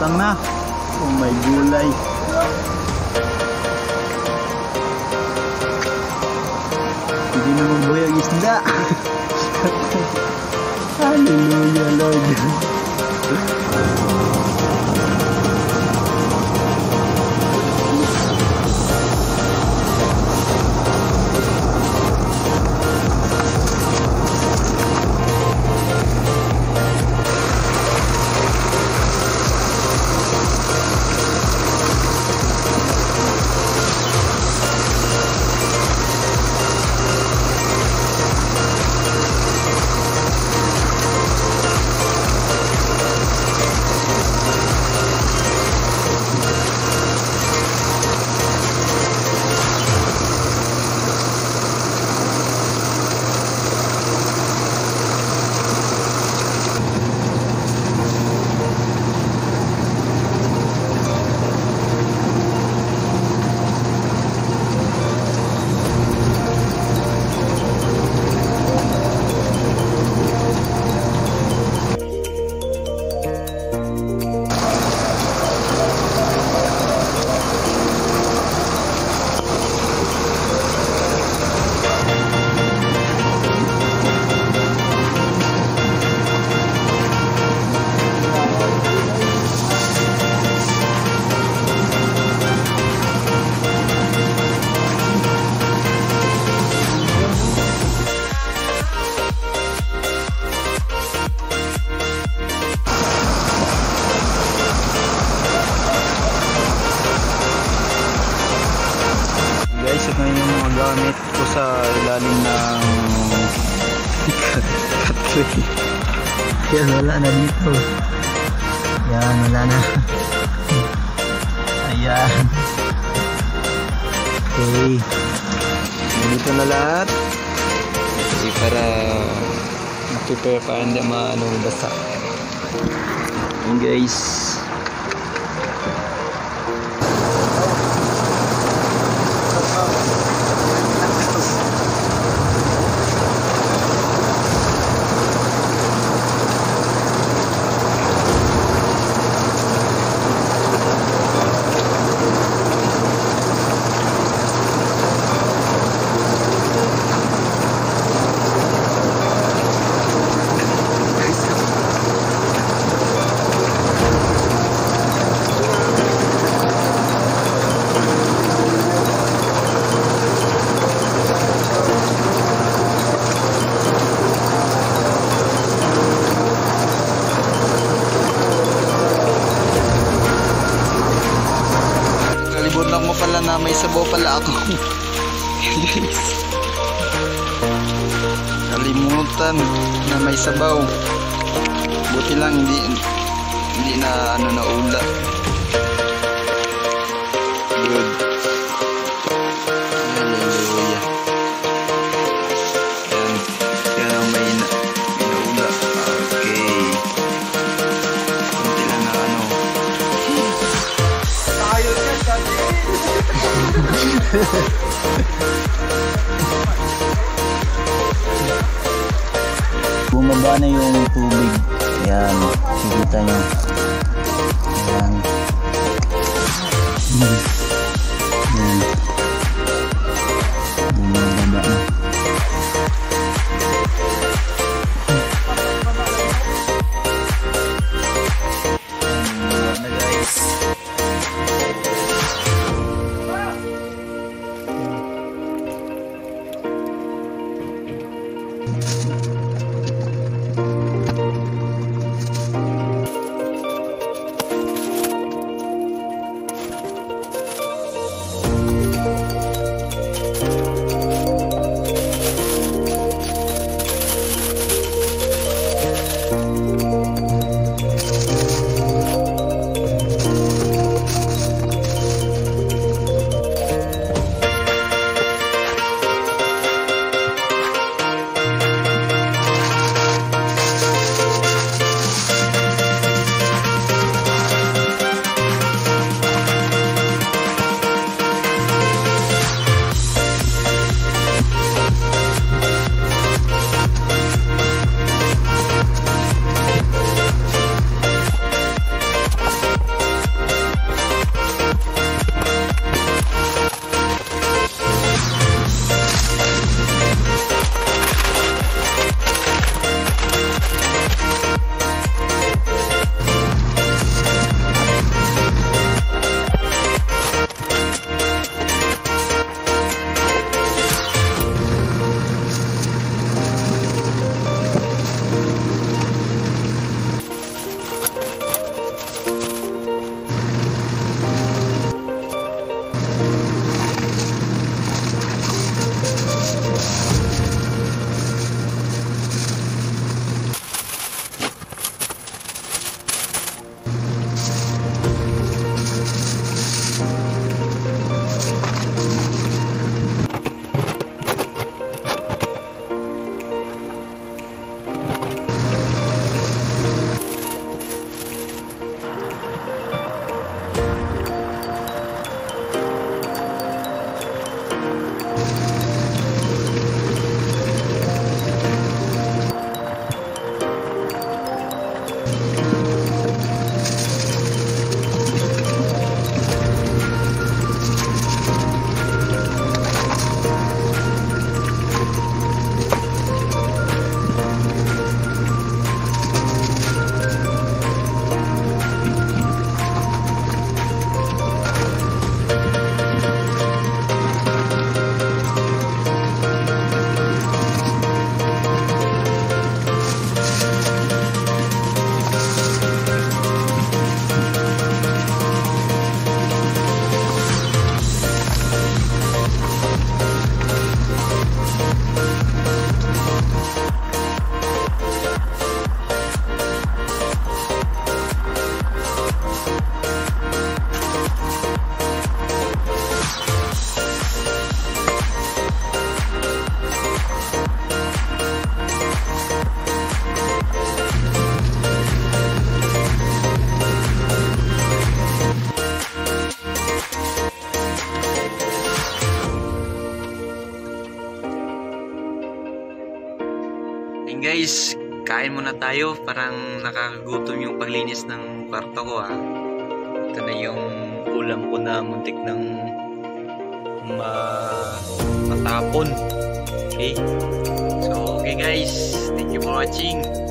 Lutang na. Oh my gulay. Hindi na magbuhay ang isda. Hallelujah, Lord. Gamit ko sa ilalim ng katri. Yan, wala na dito. Yan, wala na. Ayan. Okay. Dito na lahat. Okay, para prepare pa hindi basa. Ayan guys. Kalimutan mo pala na may sabaw pala ako. Guys, kalimutan na may sabaw. Buti lang hindi na naula. Good. Hallelujah. Yan. Kaya may naula. Okay. Buti lang na bumaba na yung tubig. Ayan, nakikita nyo. Ayan. Ayan. Bumaba na. guys, kain muna tayo. Parang nakakagutom yung paglinis ng kwarto ko ha. Ito na yung ulam ko na muntik ng matapon. Okay. So okay guys, thank you for watching.